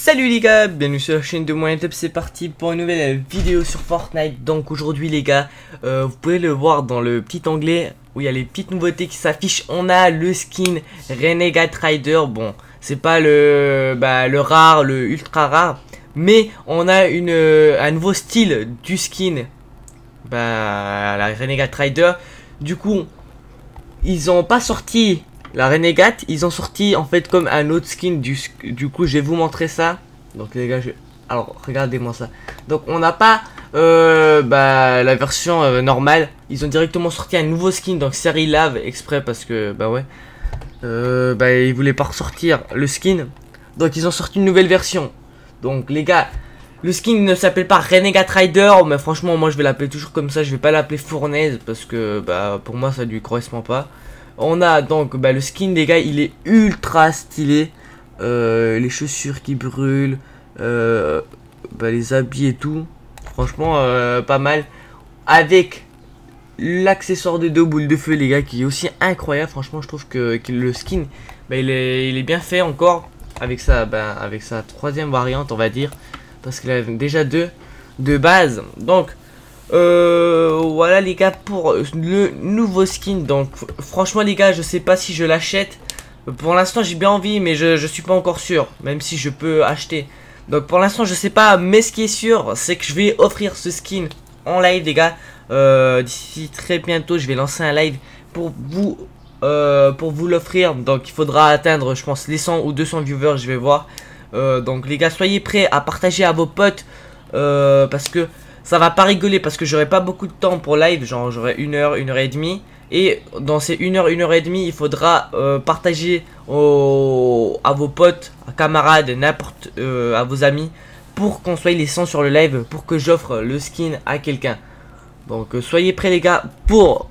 Salut les gars, bienvenue sur la chaîne de MoyenTop, c'est parti pour une nouvelle vidéo sur Fortnite. Donc aujourd'hui les gars, vous pouvez le voir dans le petit onglet où il y a les petites nouveautés qui s'affichent. On a le skin Renegade Rider, bon c'est pas le rare, le ultra rare, mais on a un nouveau style du skin, la Renegade Rider. Du coup ils ont pas sorti la Renegade, ils ont sorti en fait comme un autre skin. Du coup je vais vous montrer ça. Donc les gars, alors regardez-moi ça. Donc on n'a pas la version normale. Ils ont directement sorti un nouveau skin, donc série lave exprès parce que ils voulaient pas ressortir le skin. Donc ils ont sorti une nouvelle version. Donc les gars, le skin ne s'appelle pas Renegade Rider, mais franchement moi je vais l'appeler toujours comme ça. Je vais pas l'appeler Fournaise parce que pour moi ça lui correspond pas. On a donc le skin les gars, il est ultra stylé. Les chaussures qui brûlent, les habits et tout. Franchement pas mal. Avec l'accessoire de 2 boules de feu les gars qui est aussi incroyable. Franchement je trouve que le skin il est bien fait encore. Avec sa troisième variante on va dire. Parce qu'il a déjà deux de base. Donc voilà les gars pour le nouveau skin. Donc franchement les gars, je sais pas si je l'achète. Pour l'instant j'ai bien envie, mais je suis pas encore sûr, même si je peux acheter. Donc pour l'instant je sais pas, mais ce qui est sûr c'est que je vais offrir ce skin en live les gars. D'ici très bientôt je vais lancer un live pour vous l'offrir. Donc il faudra atteindre je pense les 100 ou 200 viewers, je vais voir. Donc les gars, soyez prêts à partager à vos potes parce que ça va pas rigoler, parce que j'aurai pas beaucoup de temps pour live, genre j'aurai 1 heure, 1 heure et demie. Et dans ces 1 heure, 1 heure et demie, il faudra partager à vos potes, à camarades, n'importe, à vos amis, pour qu'on soit les 100 sur le live, pour que j'offre le skin à quelqu'un. Donc soyez prêts les gars pour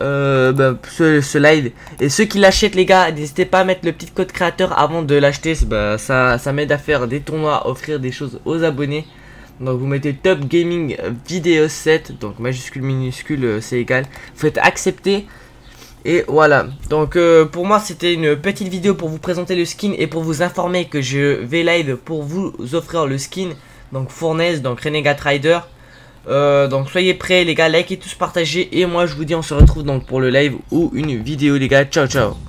ce live. Et ceux qui l'achètent les gars, n'hésitez pas à mettre le petit code créateur avant de l'acheter. Ça m'aide à faire des tournois, à offrir des choses aux abonnés. Donc vous mettez Top Gaming Vidéo 7, donc majuscule minuscule c'est égal, vous faites accepter. Et voilà, donc pour moi c'était une petite vidéo pour vous présenter le skin et pour vous informer que je vais live pour vous offrir le skin, donc Fournaise, donc Renegade Rider. Donc soyez prêts les gars, likez tous, partagez, et moi je vous dis on se retrouve donc pour le live ou une vidéo les gars. Ciao ciao.